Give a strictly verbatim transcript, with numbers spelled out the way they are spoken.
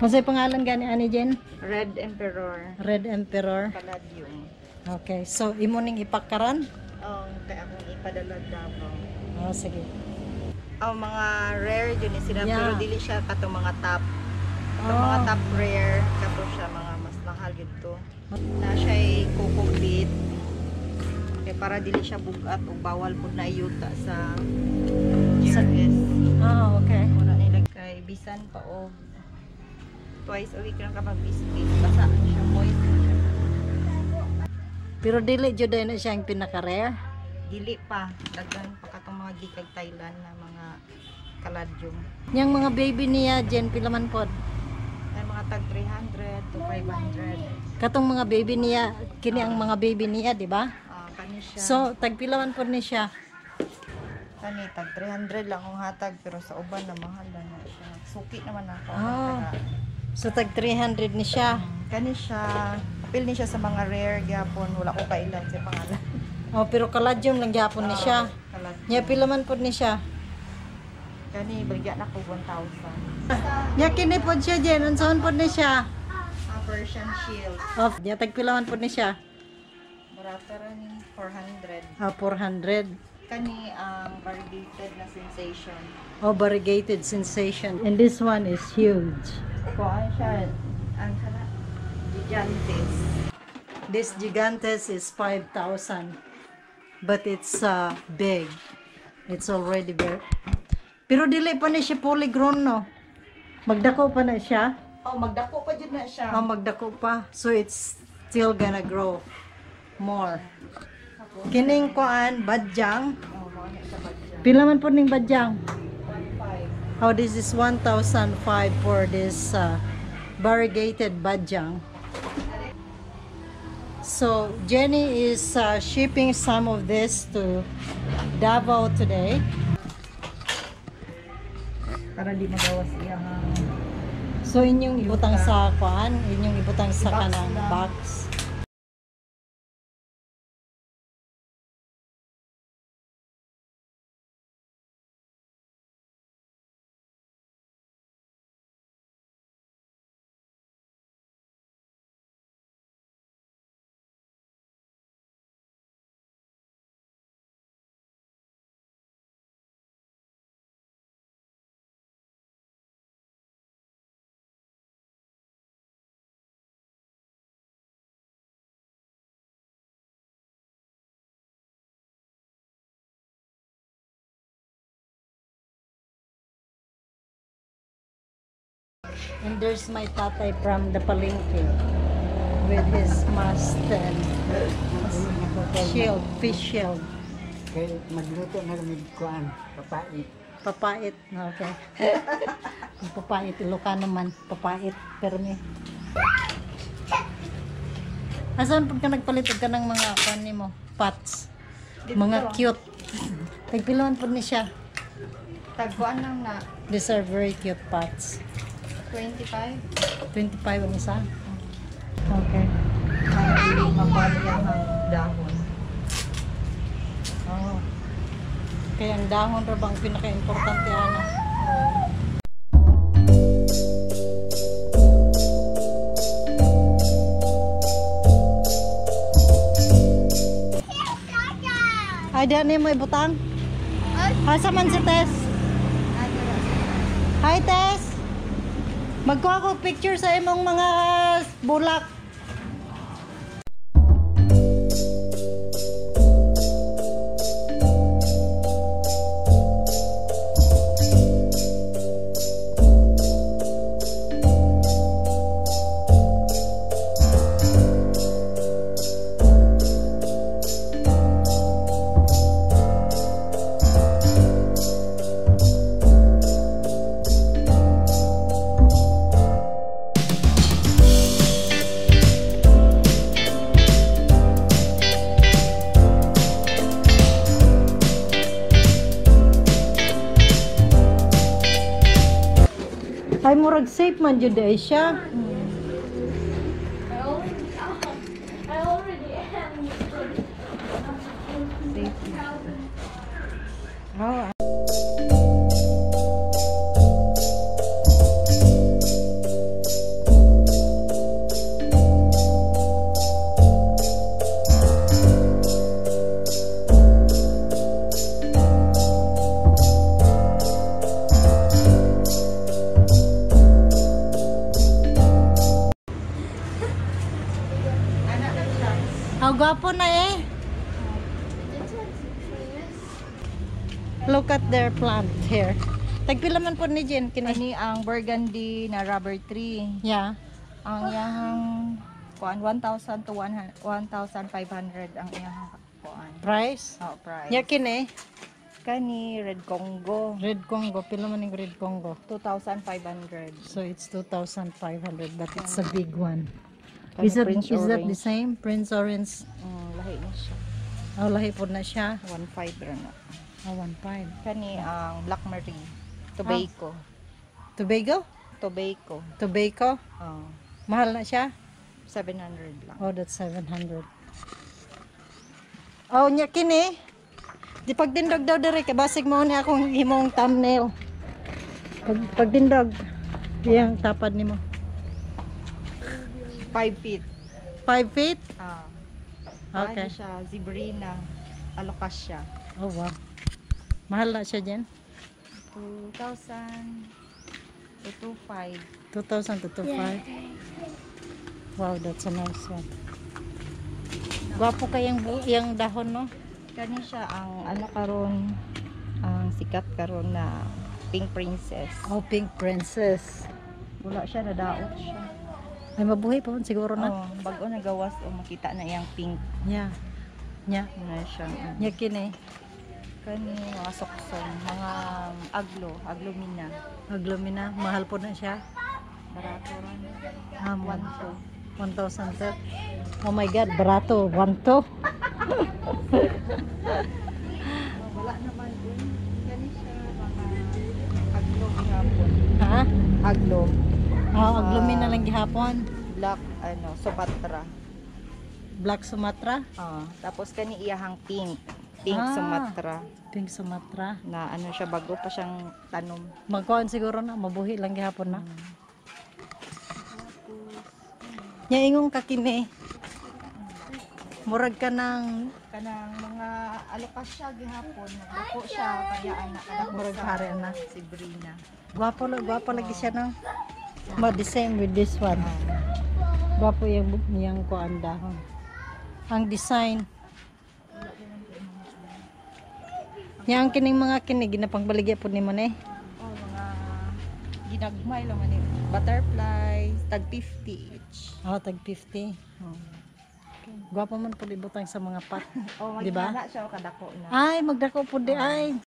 Masay pangalan gani ani Jen? Red Emperor. Red Emperor. Palladium. Okay, so imo ning ipakaran? Oh, kaya akong ipadala Davao. Oh, sige. Ang mga rare yun sila, Yeah. pero dili siya katong mga top. Katong Oh. mga top rare, kato siya mga mas mahal yun to. Na siya'y coco beet. Kaya para dili siya bugat o bawal po na iyuta sa G R S. Ah, okay. Muna nila kay bisan pa o twice a week lang kapag biscuit. Basa siya, moist siya. Pero dili jud na siya ang pinaka-rare. Dili pa, daghan pa katong mga gikag Thailand na mga kaladyong. Yang mga baby niya Jen pila man pod? Ay mga tag three hundred to five hundred. Katong mga baby niya, kini ang mga baby niya, di ba? Ah, kani siya. So, tagpila man pod ni siya. Kani tag three hundred lang ang hatag pero sa uban na mahal na na siya. Suki naman ako. Ah. So, tag three hundred ni siya. Kani siya, apil ni siya sa mga rare gyapon, wala ko kailan sa pangalan. Oh, pero kaladyong lang gyapon ni siya. Kalag. Nya pila man pod ni siya. Kani baligya na ko one thousand. Nya kini pod siya Jen, unsaon pod ni siya? Ah, Persian shield. Oh, nya tagpila man pod ni siya. Barata rin four hundred. Ah, four hundred. Kani ang variegated na sensation. Oh, variegated sensation. And this one is huge. Kung ano siya, ang kana gigantes. This gigantes is five thousand. But it's uh, big. It's already very... Pero dili pa na siya fully grown, no? Magdako pa na siya. Oh, magdako pa jud na siya. Oh, magdako pa. So it's still gonna grow more. Kining kuan, badyang. Oh, mo na siya badya. Pila man po ning badyang? five. Oh, this is one thousand five for this uh, variegated badyang. So, Jenny is uh, shipping some of this to Davao today. Para di magawas iya nga. So, inyong ibutang sa kuan, inyong ibutang sa Box kanang lang. box. And there's my tatay from the palengke with his mask and shield, fish shield. Kaya magluto na kami kuan, papait. Papait. Okay. Yung papait, Ilocano man. Papait. Pero may... Asan pag ka nagpalit ka ng mga kuan mo? Pots. Mga cute. Tagpilawan po ni siya. Tagkuan lang na These are very cute pots. twenty-five. twenty-five ang isa. Okay. Para di mabalya ang dahon. Oh. Kaya ang dahon ra bang pinaka-importante ano? Ay, di ano mo ibutang? Asa man si Tess? Hi, Tess! Magkuha ko picture sa imong mga bulak. Ay, murag safe man jud ay siya. Oh. How gwapo na eh. Look at their plant here. Tagpila man po ni Jen kini. Kani ang burgundy na rubber tree. Yeah. Ang yang kuan one thousand to one thousand five hundred ang iyang kuan. Price? Oh, price. Ya kini. Kani red Congo Red Congo. Pila man yung Red Congo? two thousand five hundred. So it's two thousand five hundred, but it's a big one. Kani Is that Prince is that the Orange. same? Prince Orange. Mm, lahi na siya. Oh, lahi po na siya. one five ra na. Oh, one five. Kani ang Black Marie. Tobacco. Tobago? Tobacco. Tobacco? Oh, Mahal na siya? seven hundred lang. Oh, that's seven hundred. Oh, nya kini. Di pagdindog daw diri kay basig mo ni akong himong thumbnail. Pag pagdindog iyang tapad nimo. five feet. five feet? Ah. Okay. Ano siya, Zebrina. Alocasia. Oh, wow. Mahal na siya diyan. two thousand to two five. two thousand to two five. Wow, that's a nice one. Gwapo kayang bu yang dahon, no? Kani siya ang ano karon ang sikat karon na Pink Princess. Oh, Pink Princess. Wala siya, nadaot siya. Ay, mabuhay pa man siguro na. Oh, bago na gawas o makita na iyang pink Nya. Nya. na siya. ano. Nya kini. Kani mga soksong, mga aglo, aglomina. Aglomina. Mahal po na siya. Barato ran. Ah, one to. one thousand. Oh my God, barato. one to. Oh, wala naman din. Kani siya mga aglo gihapon. Ha? Aglo. Oh, aglomina lang gihapon. Black ano, Sumatra. Black Sumatra. Ah, tapos kani iyahang pink. Pink Ah. Sumatra Pink Sumatra. na ano siya, bago pa siyang tanom. Magkuhan siguro na. Mabuhi lang gihapon na. Nya ingong kakini. Murag ka ng Kanang mga alokasya gihapon, naglako siya kaya anak kada Murag pare na. si Brina. gwapo lang, gwapo lagi siya no. Ma the same with this one. Gwapo yung yung kuan dahon. Ang design. Yang kining mga kini ginapangbaligya po nimo ni. Oh, mga ginagmay lang man ni butterfly, tag fifty each. Oh, tag fifty. Oh, Gwapo man po libutang sa mga pot. oh Di ba? magkana siya o kadako na. Ay, magdako po di ay.